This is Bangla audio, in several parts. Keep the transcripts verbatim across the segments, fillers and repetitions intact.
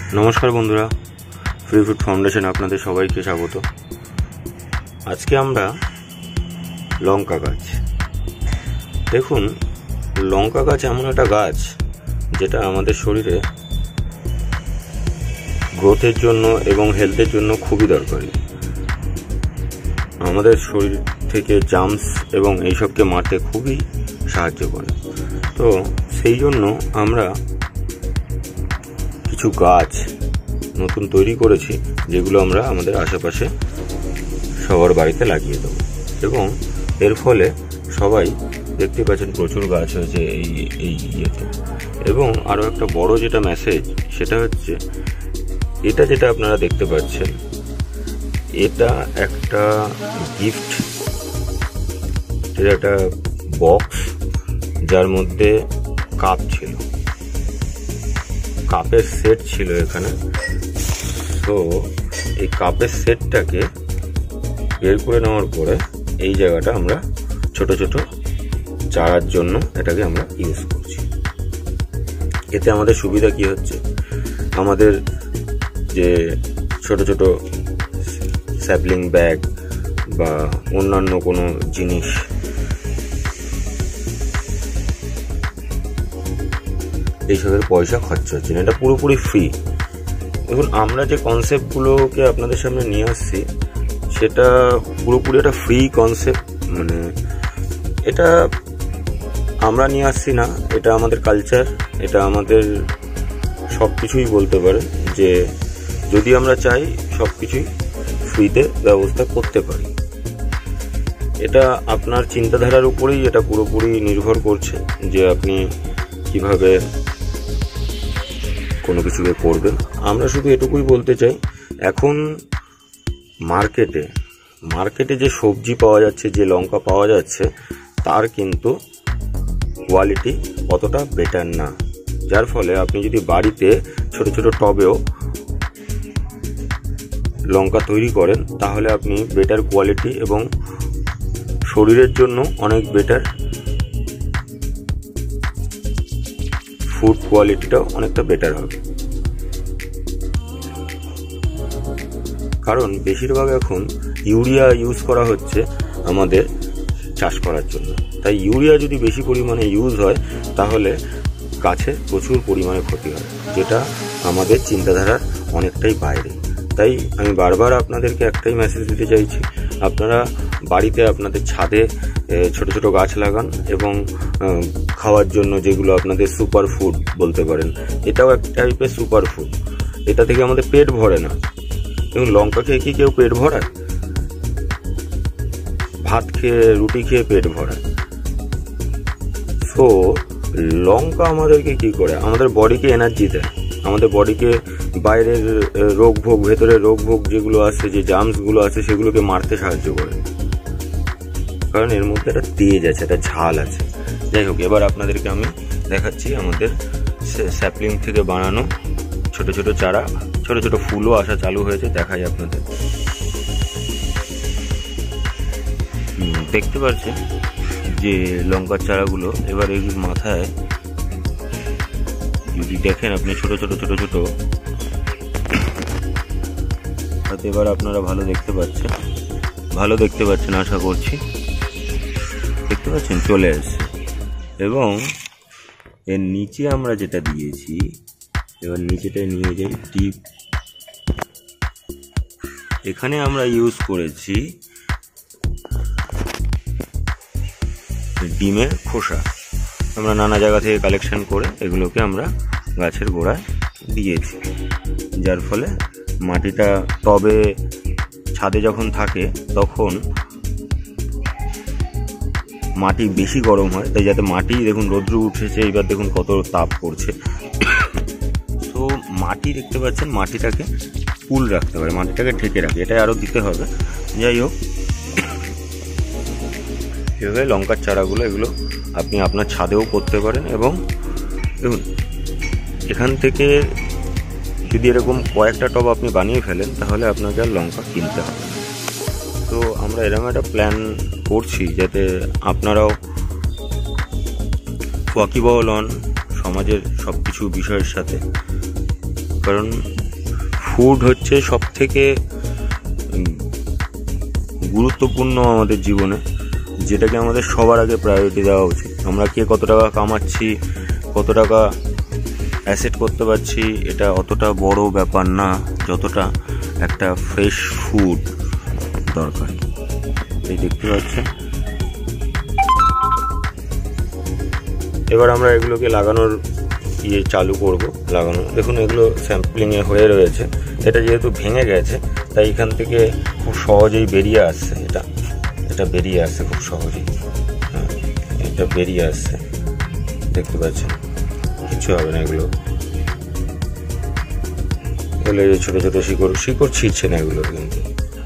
नमस्कार बंधुरा फ्री फूड फाउंडेशन आपनादेर सबाइके स्वागत। आज के आमरा लंका गाछ देखुन लंका गाछ एमन एक गाछ जेटा आमादेर शरीरे ग्रोथेर जोन्नो एबं हेल्थेर जोन्नो खूबই दरकारी। आमादेर शरीर थेके जार्मस एबं एई सबके मारते खूबই साहाज्य करे। तो सेई जोन्नो आमरा কিছু গাছ নতুন তৈরি করেছি যেগুলো আমরা আমাদের আশেপাশে সবার বাড়িতে লাগিয়ে দেব এবং এর ফলে সবাই দেখতে পাচ্ছেন প্রচুর গাছ হয়েছে এই এই ইয়েতে। এবং আরো একটা বড় যেটা মেসেজ সেটা হচ্ছে এটা যেটা আপনারা দেখতে পাচ্ছেন এটা একটা গিফট, এটা একটা বক্স যার মধ্যে কাপ ছিল, কাপের সেট ছিল এখানে। তো এই কাপের সেটটাকে বের করে নেওয়ার পরে এই জায়গাটা আমরা ছোট ছোট চারার জন্য এটাকে আমরা ইউজ করছি। এতে আমাদের সুবিধা কি হচ্ছে, আমাদের যে ছোট ছোট স্যাপলিং ব্যাগ বা অন্যান্য কোনো জিনিস এইসবের পয়সা খরচ হচ্ছে না, এটা পুরোপুরি ফ্রি। দেখুন আমরা যে কনসেপ্টগুলোকে আপনাদের সামনে নিয়ে আসছি সেটা পুরোপুরি একটা ফ্রি কনসেপ্ট, মানে এটা আমরা নিয়ে আসছি না, এটা আমাদের কালচার, এটা আমাদের সব কিছুই বলতে পারে যে যদি আমরা চাই সব কিছুই ফ্রিতে ব্যবস্থা করতে পারি। এটা আপনার চিন্তাধারার উপরেই এটা পুরোপুরি নির্ভর করছে যে আপনি কিভাবে কোনো কিছুকে করবেন। আমরা শুধু এটুকুই বলতে চাই, এখন মার্কেটে মার্কেটে যে সবজি পাওয়া যাচ্ছে, যে লঙ্কা পাওয়া যাচ্ছে তার কিন্তু কোয়ালিটি অতটা বেটার না, যার ফলে আপনি যদি বাড়িতে ছোট ছোট টবেও লঙ্কা তৈরি করেন তাহলে আপনি বেটার কোয়ালিটি এবং শরীরের জন্য অনেক বেটার ফুড কোয়ালিটিটাও অনেকটা বেটার হবে। কারণ বেশিরভাগ এখন ইউরিয়া ইউজ করা হচ্ছে আমাদের চাষ করার জন্য, তাই ইউরিয়া যদি বেশি পরিমাণে ইউজ হয় তাহলে গাছের প্রচুর পরিমাণে ক্ষতি হয়, যেটা আমাদের চিন্তাধারার অনেকটাই বাইরে। তাই আমি বারবার আপনাদেরকে একটাই মেসেজ দিতে চাইছি, আপনারা বাড়িতে আপনাদের ছাদে ছোট ছোট গাছ লাগান এবং খাওয়ার জন্য যেগুলো আপনাদের সুপার ফুড বলতে পারেন, এটাও এক টাইপের সুপার ফুড। এটা থেকে আমাদের পেট ভরে না, এবং লঙ্কা খেয়ে কি কেউ পেট ভরায়? ভাত খেয়ে রুটি খেয়ে পেট ভরায়। সো লঙ্কা আমাদেরকে কি করে, আমাদের বডিকে এনার্জি দেয়, আমাদের বডিকে বাইরের রোগ ভোগ ভেতরের রোগ ভোগ যেগুলো আছে, যে জার্মসগুলো আছে সেগুলোকে মারতে সাহায্য করে, কারণ এর মধ্যে একটা তেজ আছে, একটা ঝাল আছে। যাই হোক, এবার আপনাদেরকে আমি দেখাচ্ছি আমাদের স্যাপলিং থেকে বানানো ছোট ছোট চারা, ছোট ছোট ফুলও আসা চালু হয়েছে, দেখাই আপনাদের। দেখতে পাচ্ছেন যে লঙ্কার চারাগুলো, এবার এই মাথায় যদি দেখেন আপনি ছোট ছোট ছোট ছোট হাতে, এবার আপনারা ভালো দেখতে পাচ্ছেন, ভালো দেখতে পাচ্ছেন আশা করছি, দেখতে পাচ্ছেন চলে আসছে। এবং এর নিচে আমরা যেটা দিয়েছি, এবার নিচেটায় নিয়ে যাই ডিপ, এখানে আমরা ইউজ করেছি ডিমের খোসা, আমরা নানা জায়গা থেকে কালেকশন করে এগুলোকে আমরা গাছের গোড়ায় দিয়েছি, যার ফলে মাটিটা টবে ছাদে যখন থাকে তখন মাটি বেশি গরম হয়, তাই যাতে মাটি দেখুন রৌদ্র উঠেছে, এবার দেখুন কত তাপ পড়ছে। তো মাটি দেখতে পাচ্ছেন মাটিটাকে কুল রাখতে পারে, মাটিটাকে ঢেকে রাখে, এটাই আরও দিতে হবে। যাই হোক, এভাবে লঙ্কার চারাগুলো এগুলো আপনি আপনার ছাদেও করতে পারেন। এবং দেখুন এখান থেকে যদি এরকম কয়েকটা টব আপনি বানিয়ে ফেলেন তাহলে আপনাকে আর লঙ্কা কিনতে হবে না। তো আমরা এরকম একটা প্ল্যান করছি যাতে আপনারাও ওয়াকিবহল হন সমাজের সব কিছু বিষয়ের সাথে। কারণ ফুড হচ্ছে সব থেকে গুরুত্বপূর্ণ আমাদের জীবনে, যেটাকে আমাদের সবার আগে প্রায়োরিটি দেওয়া উচিত। আমরা কে কত টাকা কামাচ্ছি, কত টাকা অ্যাসেট করতে পারছি, এটা অতটা বড় ব্যাপার না যতটা একটা ফ্রেশ ফুড দরকার। এই দেখতে পাচ্ছেন। এবার আমরা এগুলোকে লাগানোর ইয়ে চালু করব, লাগানো। দেখুন এগুলো স্যাম্পলিংয়ে হয়ে রয়েছে। এটা যেহেতু ভেঙে গেছে তাই এখান থেকে খুব সহজেই বেরিয়ে আসছে। এটা এটা বেরিয়ে আসছে খুব সহজেই, হ্যাঁ এটা বেরিয়ে আসছে, দেখতে পাচ্ছেন। কিছু হবে না এগুলো, এগুলো ছোটো ছোটো শিকড় শিকড় ছিঁড়ছে না এগুলো কিন্তু।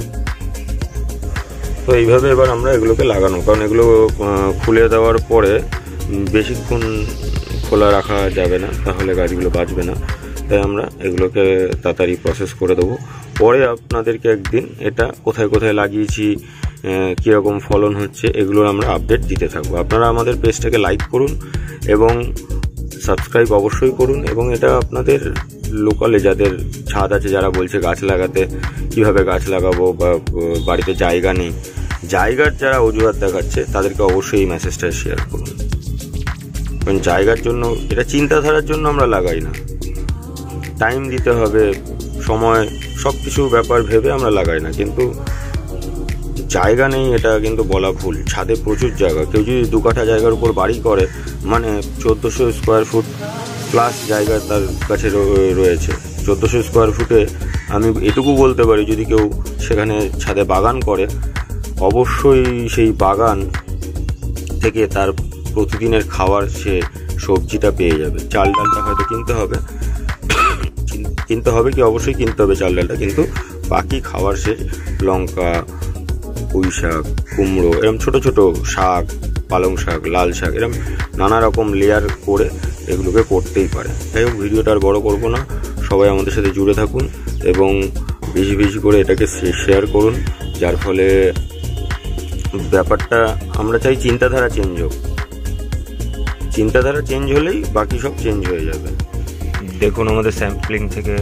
তো এইভাবে এবার আমরা এগুলোকে লাগানো, কারণ এগুলো খুলে দেওয়ার পরে বেশিক্ষণ খোলা রাখা যাবে না, তাহলে গাছগুলো বাঁচবে না। তাই আমরা এগুলোকে তাড়াতাড়ি প্রসেস করে দেবো। পরে আপনাদেরকে একদিন এটা কোথায় কোথায় লাগিয়েছি, কীরকম ফলন হচ্ছে, এগুলোর আমরা আপডেট দিতে থাকবো। আপনারা আমাদের পেজটাকে লাইক করুন এবং সাবস্ক্রাইব অবশ্যই করুন। এবং এটা আপনাদের লোকালে যাদের ছাদ আছে, যারা বলছে গাছ লাগাতে, কিভাবে গাছ লাগাবো বা বাড়িতে জায়গা নেই, জায়গার যারা অজুহাত দেখাচ্ছে তাদেরকে অবশ্যই এই মেসেজটা শেয়ার করুন। কারণ জায়গার জন্য, এটা চিন্তাধারার জন্য আমরা লাগাই না, টাইম দিতে হবে, সময়, সব কিছু ব্যাপার ভেবে আমরা লাগাই না। কিন্তু জায়গা নেই এটা কিন্তু বলা ভুল। ছাদে প্রচুর জায়গা। কেউ যদি দু কাঠা জায়গার উপর বাড়ি করে, মানে চোদ্দোশো স্কোয়ার ফুট প্লাস জায়গা তার কাছে রয়েছে। চোদ্দোশো স্কোয়ার ফুটে আমি এটুকু বলতে পারি, যদি কেউ সেখানে ছাদে বাগান করে, অবশ্যই সেই বাগান থেকে তার প্রতিদিনের খাওয়ার সে সবজিটা পেয়ে যাবে। চাল ডালটা হয়তো কিনতে হবে, কিনতে হবে কি অবশ্যই কিনতে হবে চাল ডালটা, কিন্তু বাকি খাওয়ার সে লঙ্কা, পুঁই শাক, কুমড়ো, এরকম ছোটো ছোটো শাক, পালং শাক, লাল শাক, এরকম নানা রকম লেয়ার করে এগুলোকে করতেই পারে। যাই হোক, ভিডিওটা আর বড় করবো না, সবাই আমাদের সাথে জুড়ে থাকুন এবং বেশি বেশি করে এটাকে শেয়ার করুন, যার ফলে ব্যাপারটা, আমরা চাই চিন্তাধারা চেঞ্জ হোক। চিন্তাধারা চেঞ্জ হলেই বাকি সব চেঞ্জ হয়ে যাবে। দেখুন আমাদের স্যাম্পলিং থেকে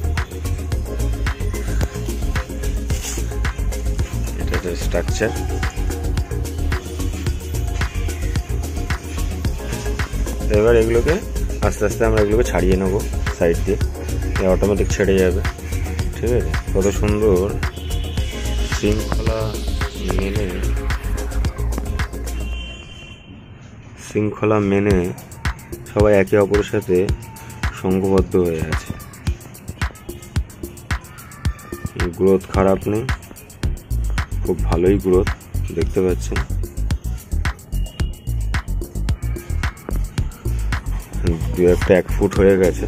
এটা যে স্ট্রাকচার, এবার এগুলোকে আস্তে আস্তে আমরা এগুলোকে ছাড়িয়ে নেবো সাইড দিয়ে, অটোমেটিক ছেড়ে যাবে। ঠিক আছে, কত সুন্দর শৃঙ্খলা মেনে শৃঙ্খলা মেনে সবাই একে অপরের সাথে সংঘবদ্ধ হয়ে আছে। গ্রোথ খারাপ নেই, খুব ভালোই গ্রোথ দেখতে পাচ্ছেন। দু একটা এক ফুট হয়ে গেছে।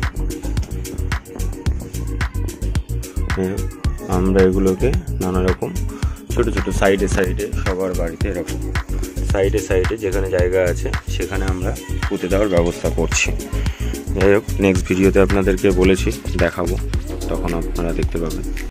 আমরা এগুলোকে নানা রকম ছোট ছোট সাইডে সাইডে সবার বাড়িতে এরকম সাইডে সাইডে যেখানে জায়গা আছে সেখানে আমরা পুঁতে দেওয়ার ব্যবস্থা করছি। যাই হোক, নেক্সট ভিডিওতে আপনাদেরকে বলেছি দেখাবো, তখন আপনারা দেখতে পাবেন।